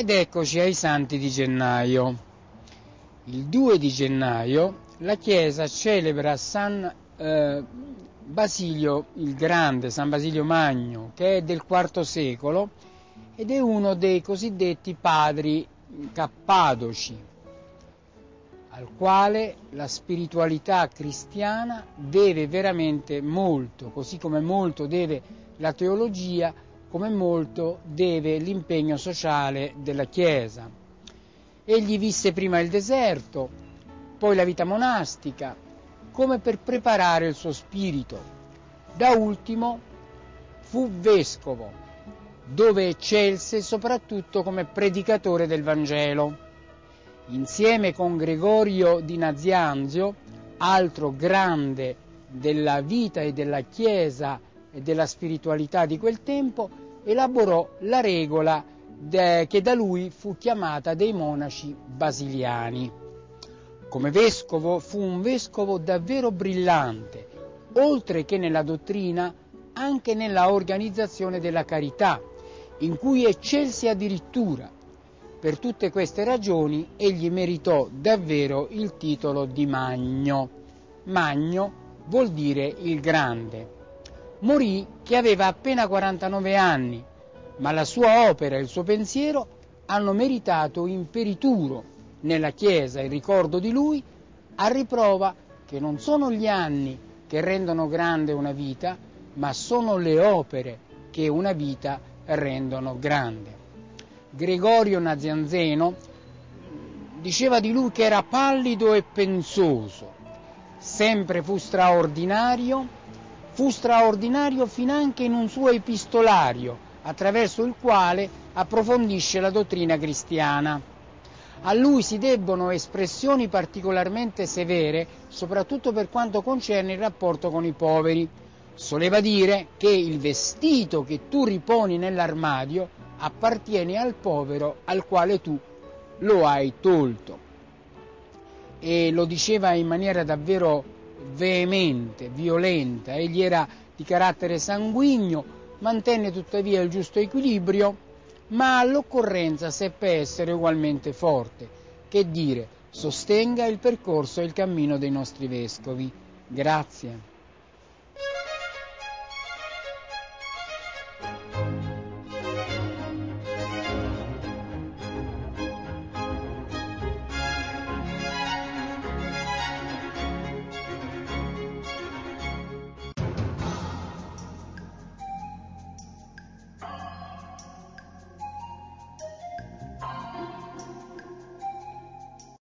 Ed eccoci ai santi di gennaio. Il 2 di gennaio la Chiesa celebra San Basilio il Grande, San Basilio Magno, che è del IV secolo ed è uno dei cosiddetti padri cappadoci, al quale la spiritualità cristiana deve veramente molto, così come molto deve la teologia, come molto deve l'impegno sociale della Chiesa. Egli visse prima il deserto, poi la vita monastica, come per preparare il suo spirito. Da ultimo fu vescovo, dove eccelse soprattutto come predicatore del Vangelo. Insieme con Gregorio di Nazianzio, altro grande della vita e della Chiesa e della spiritualità di quel tempo, elaborò la regola che da lui fu chiamata dei monaci basiliani. Come vescovo fu un vescovo davvero brillante, oltre che nella dottrina, anche nella organizzazione della carità, in cui eccelse addirittura. Per tutte queste ragioni egli meritò davvero il titolo di Magno. Magno vuol dire il grande. Morì che aveva appena 49 anni, ma la sua opera e il suo pensiero hanno meritato imperituro nella Chiesa il ricordo di lui, a riprova che non sono gli anni che rendono grande una vita, ma sono le opere che una vita rendono grande. Gregorio Nazianzeno diceva di lui che era pallido e pensoso, sempre fu straordinario finanche in un suo epistolario, attraverso il quale approfondisce la dottrina cristiana. A lui si debbono espressioni particolarmente severe, soprattutto per quanto concerne il rapporto con i poveri. Soleva dire che il vestito che tu riponi nell'armadio appartiene al povero al quale tu lo hai tolto. E lo diceva in maniera davvero veemente, violenta. Egli era di carattere sanguigno, mantenne tuttavia il giusto equilibrio, ma all'occorrenza seppe essere ugualmente forte, che dire, sostenga il percorso e il cammino dei nostri vescovi. Grazie.